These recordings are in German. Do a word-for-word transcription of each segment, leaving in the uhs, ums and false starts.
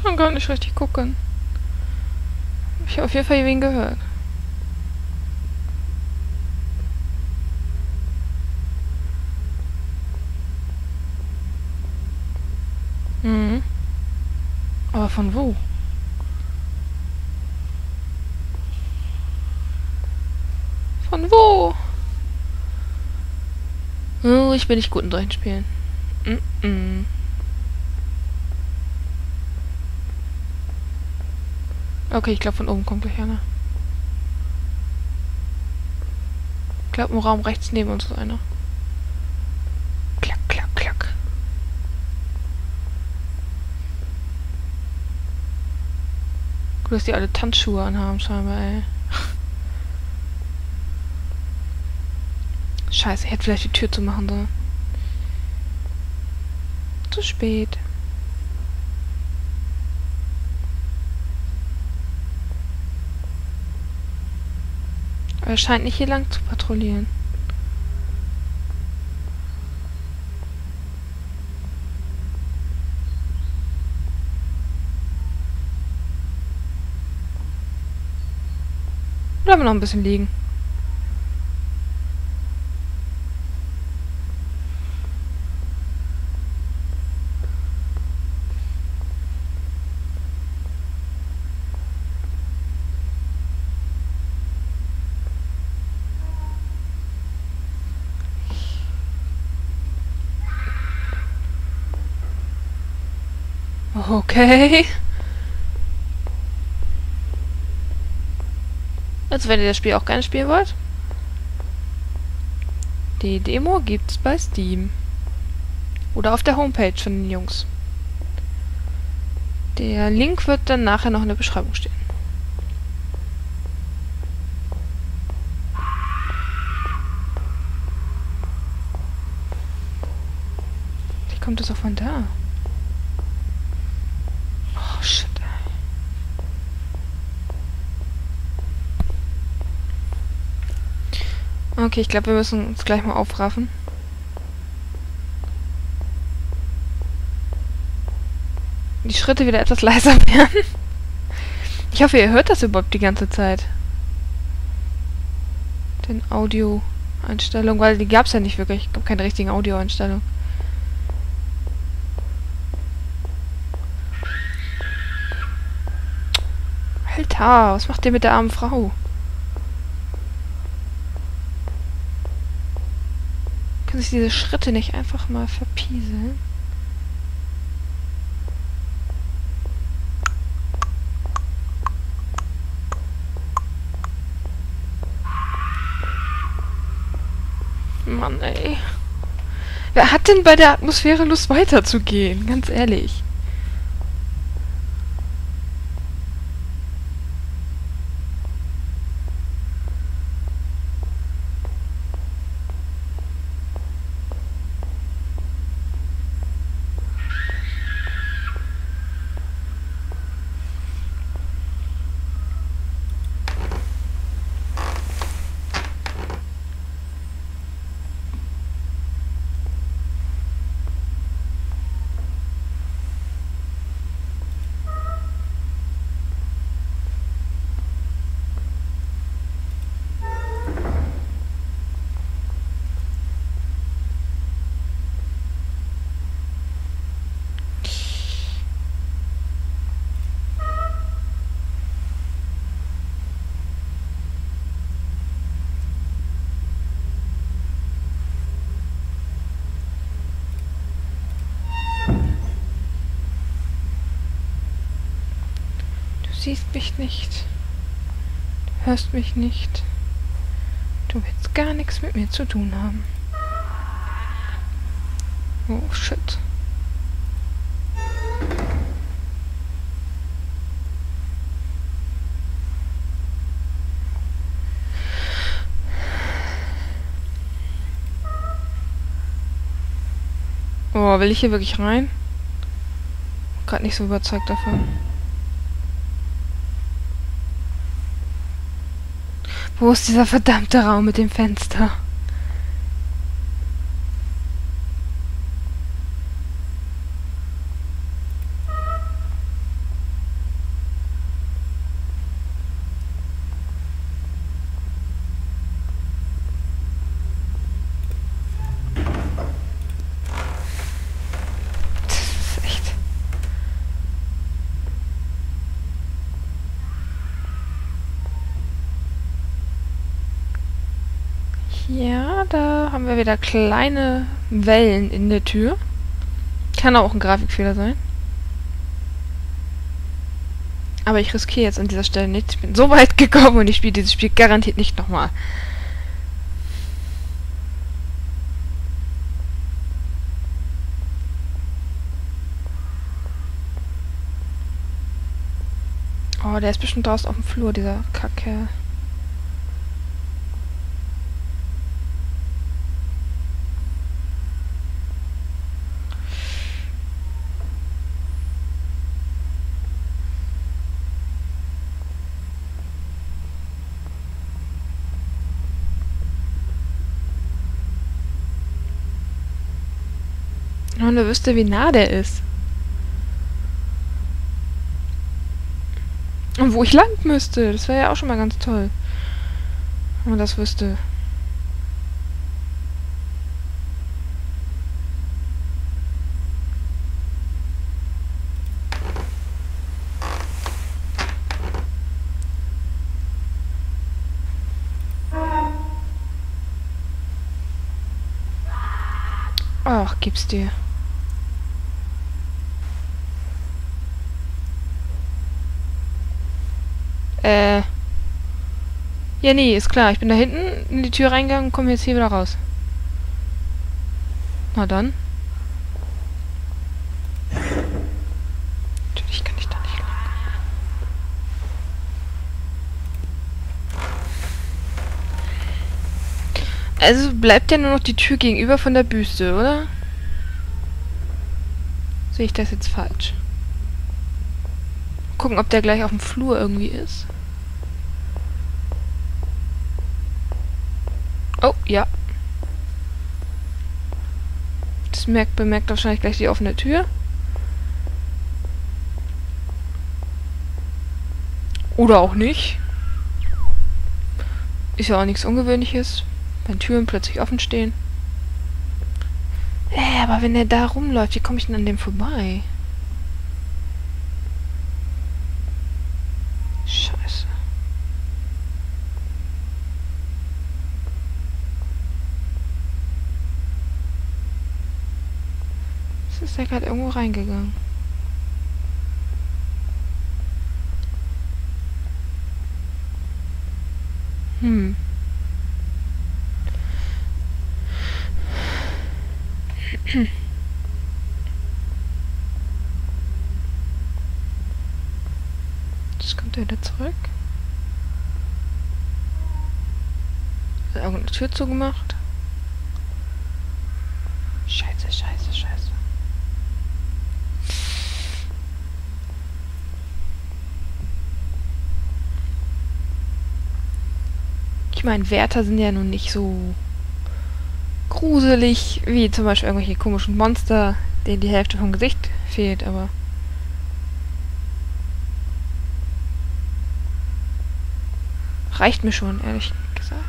kann gar nicht richtig gucken. Ich habe auf jeden Fall wen gehört. Mhm. Aber von wo? Von wo? Oh, ich bin nicht gut in solchen Spielen. Mm -mm. Okay, ich glaube von oben kommt gleich einer. Ich glaube im Raum rechts neben uns ist einer. Klack, klack, klack. Gut, dass die alle Tanzschuhe anhaben scheinbar, ey. Scheiße, ich hätte vielleicht die Tür zu machen sollen. Zu spät. Aber er scheint nicht hier lang zu patrouillieren. Bleiben wir noch ein bisschen liegen. Okay. Also wenn ihr das Spiel auch gerne spielen wollt. Die Demo gibt's bei Steam. Oder auf der Homepage von den Jungs. Der Link wird dann nachher noch in der Beschreibung stehen. Wie kommt das auch von da? Oh, shit, ey. Okay, ich glaube, wir müssen uns gleich mal aufraffen. Die Schritte wieder etwas leiser werden. Ich hoffe, ihr hört das überhaupt die ganze Zeit. Den Audio-Einstellungen, weil die gab es ja nicht wirklich. Es gab keine richtigen Audio-Einstellungen. Alter, was macht ihr mit der armen Frau? Können sich diese Schritte nicht einfach mal verpieseln? Mann, ey. Wer hat denn bei der Atmosphäre Lust weiterzugehen? Ganz ehrlich. Du siehst mich nicht. Du hörst mich nicht. Du willst gar nichts mit mir zu tun haben. Oh, shit. Oh, will ich hier wirklich rein? Gerade nicht so überzeugt davon. Wo ist dieser verdammte Raum mit dem Fenster? Ja, da haben wir wieder kleine Wellen in der Tür. Kann auch ein Grafikfehler sein. Aber ich riskiere jetzt an dieser Stelle nicht. Ich bin so weit gekommen und ich spiele dieses Spiel garantiert nicht nochmal. Oh, der ist bestimmt draußen auf dem Flur, dieser Kackkerl. Und er wüsste, wie nah der ist. Und wo ich lang müsste. Das wäre ja auch schon mal ganz toll. Wenn man das wüsste. Ach, gib's dir. Äh. Ja, nee, ist klar. Ich bin da hinten in die Tür reingegangen und komme jetzt hier wieder raus. Na dann. Natürlich kann ich da nicht lang. Also bleibt ja nur noch die Tür gegenüber von der Büste, oder? Sehe ich das jetzt falsch? Gucken, ob der gleich auf dem Flur irgendwie ist. Oh, ja. Das merkt, bemerkt wahrscheinlich gleich die offene Tür. Oder auch nicht. Ist ja auch nichts Ungewöhnliches, wenn Türen plötzlich offen stehen. Hä, aber wenn der da rumläuft, wie komme ich denn an dem vorbei? Scheiße. Was ist der gerade irgendwo reingegangen? Hm. Jetzt kommt er wieder zurück. Hat er irgendeine Tür zugemacht? Scheiße, scheiße, scheiße. Ich meine, Wärter sind ja nun nicht so gruselig, wie zum Beispiel irgendwelche komischen Monster, denen die Hälfte vom Gesicht fehlt, aber... reicht mir schon, ehrlich gesagt.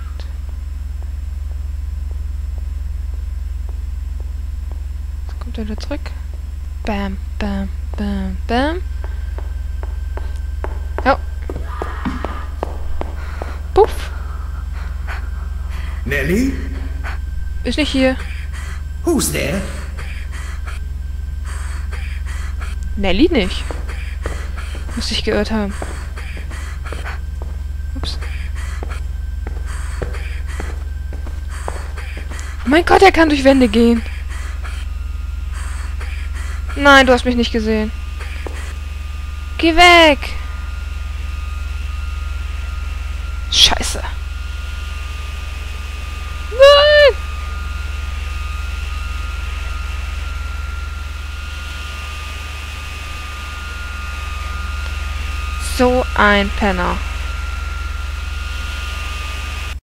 Jetzt kommt er wieder zurück. Bam, bam, bam, bam. Ja. Puff. Nellie? Ist nicht hier. Who's there? Nelly nicht. Muss ich geirrt haben. Ups. Oh mein Gott, er kann durch Wände gehen. Nein, du hast mich nicht gesehen. Geh weg! Scheiße. Nein! So ein Penner.